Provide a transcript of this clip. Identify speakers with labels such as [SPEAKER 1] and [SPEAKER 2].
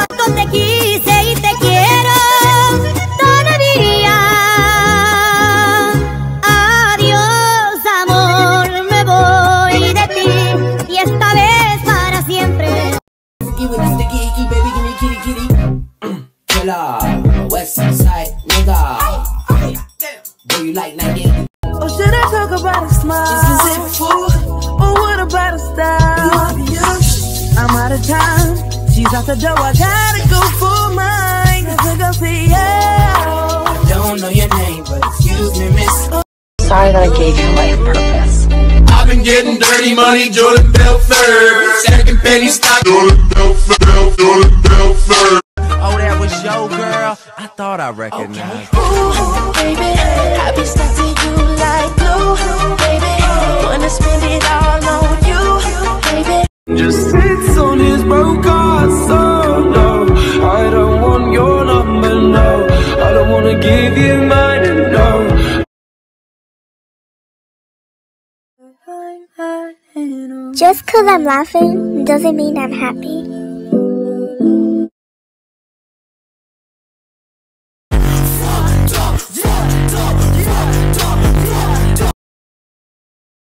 [SPEAKER 1] Te quise y te quiero todavía. Adiós, amor, me voy de ti y esta vez para siempre.
[SPEAKER 2] Even if the geeky, baby, give me kitty kitty. Killer, West Side nigga. Do you like 98?
[SPEAKER 3] Or should I talk about a smile? Is it fool? Or what about a style? I'm out of time. She's out the door. I gotta go for mine. Cause I see you.
[SPEAKER 2] I don't know your name, but excuse me, miss.
[SPEAKER 4] Sorry that I gave your life purpose.
[SPEAKER 5] I've been getting dirty money, Jordan Belfort. Second penny stock, Jordan Belfort, Jordan Belfort.
[SPEAKER 6] Oh, that was your girl? I thought I recognized.
[SPEAKER 3] Ooh, baby, I be stuck to you like glue, baby. Wanna spend it all on you, baby.
[SPEAKER 7] Just sits on his broke heart, so no, I don't want your number, no. I don't wanna give you mine, and no.
[SPEAKER 8] Just 'cause I'm laughing doesn't mean I'm happy.